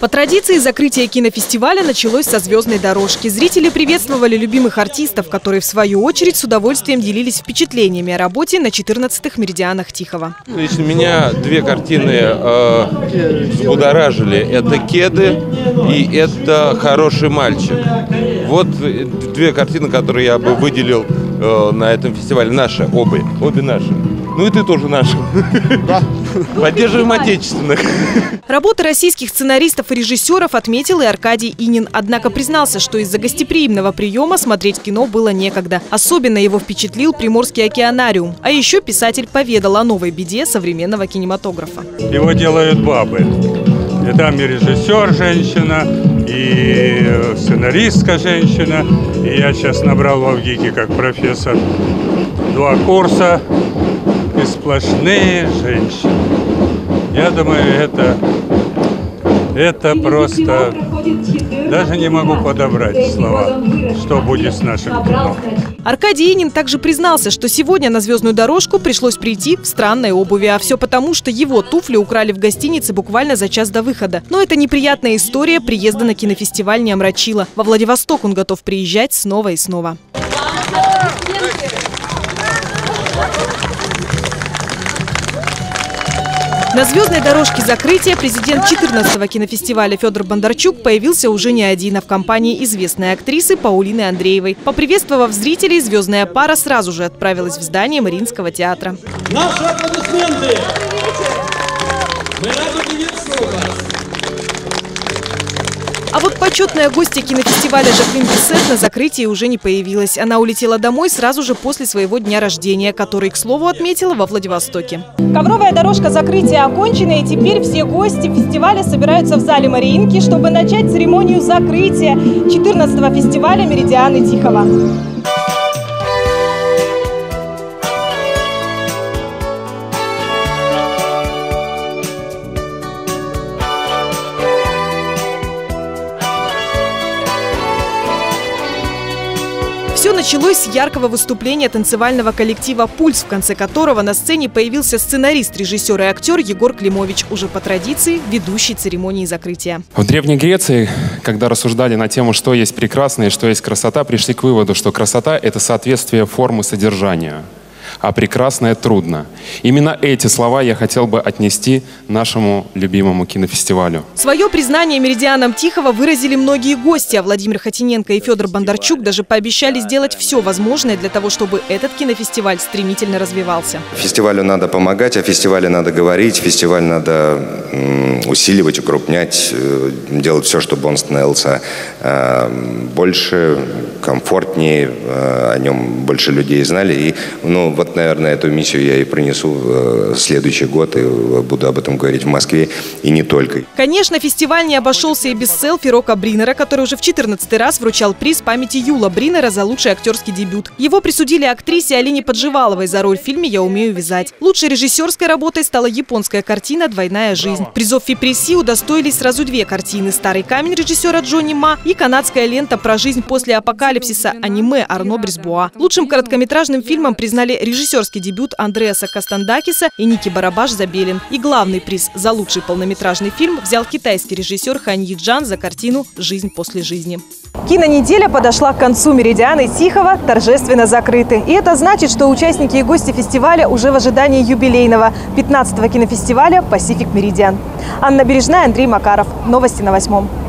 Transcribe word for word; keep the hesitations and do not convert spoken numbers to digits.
По традиции, закрытие кинофестиваля началось со «Звездной дорожки». Зрители приветствовали любимых артистов, которые, в свою очередь, с удовольствием делились впечатлениями о работе на четырнадцатых меридианах Тихого. Лично меня две картины э, взбудоражили. Это «Кеды» и это «Хороший мальчик». Вот две картины, которые я бы выделил э, на этом фестивале. Наши, обе, обе наши. Ну и ты тоже наш. Да. Поддерживаем отечественных. Работы российских сценаристов и режиссеров отметил и Аркадий Инин. Однако признался, что из-за гостеприимного приема смотреть кино было некогда. Особенно его впечатлил Приморский океанариум. А еще писатель поведал о новой беде современного кинематографа. Его делают бабы. И там и режиссер женщина, и сценаристка женщина. И я сейчас набрал в ВГИКе как профессор два курса. И сплошные женщины. Я думаю, это, это просто... Даже не могу подобрать слова, что будет с нашим кино. Аркадий Инин также признался, что сегодня на «Звездную дорожку» пришлось прийти в странной обуви. А все потому, что его туфли украли в гостинице буквально за час до выхода. Но эта неприятная история приезда на кинофестиваль не омрачила. Во Владивосток он готов приезжать снова и снова. На «Звездной дорожке» закрытия президент четырнадцатого кинофестиваля Федор Бондарчук появился уже не один, а в компании известной актрисы Паулины Андреевой. Поприветствовав зрителей, звездная пара сразу же отправилась в здание Мариинского театра. Наши аплодисменты! Мы рады приветствовать вас! А вот почетная гостья кинофестиваля Жаклин Бисет на закрытии уже не появилась. Она улетела домой сразу же после своего дня рождения, который, к слову, отметила во Владивостоке. Ковровая дорожка закрытия окончена, и теперь все гости фестиваля собираются в зале Мариинки, чтобы начать церемонию закрытия четырнадцатого фестиваля «Меридианы Тихого». Все началось с яркого выступления танцевального коллектива «Пульс», в конце которого на сцене появился сценарист, режиссер и актер Егор Климович, уже по традиции ведущий церемонии закрытия. В Древней Греции, когда рассуждали на тему, что есть прекрасное и что есть красота, пришли к выводу, что красота – это соответствие формы содержания, а прекрасное трудно. Именно эти слова я хотел бы отнести нашему любимому кинофестивалю. Свое признание меридианам Тихого выразили многие гости, а Владимир Хотиненко и Федор Бондарчук даже пообещали сделать все возможное для того, чтобы этот кинофестиваль стремительно развивался. Фестивалю надо помогать, о фестивале надо говорить, фестиваль надо усиливать, укрупнять, делать все, чтобы он становился больше, комфортнее, о нем больше людей знали. И, ну, вот, наверное, эту миссию я и принесу в следующий год, и буду об этом говорить в Москве, и не только. Конечно, фестиваль не обошелся и без селфи Рока Бринера, который уже в четырнадцатый раз вручал приз памяти Юла Бринера за лучший актерский дебют. Его присудили актрисе Алине Подживаловой за роль в фильме «Я умею вязать». Лучшей режиссерской работой стала японская картина «Двойная жизнь». Призов Фипреси удостоились сразу две картины: «Старый камень» режиссера Джонни Ма и канадская лента про жизнь после апокалипсиса аниме Арно Брисбуа. Лучшим короткометражным фильмом признали режиссерский дебют Андреаса Кастандакиса и Ники Барабаш-Забелин. И главный приз за лучший полнометражный фильм взял китайский режиссер Хань Йиджан за картину «Жизнь после жизни». Кинонеделя подошла к концу, меридианы Тихого торжественно закрыты. И это значит, что участники и гости фестиваля уже в ожидании юбилейного пятнадцатого кинофестиваля «Пасифик Меридиан». Анна Бережная, Андрей Макаров. Новости на восьмом.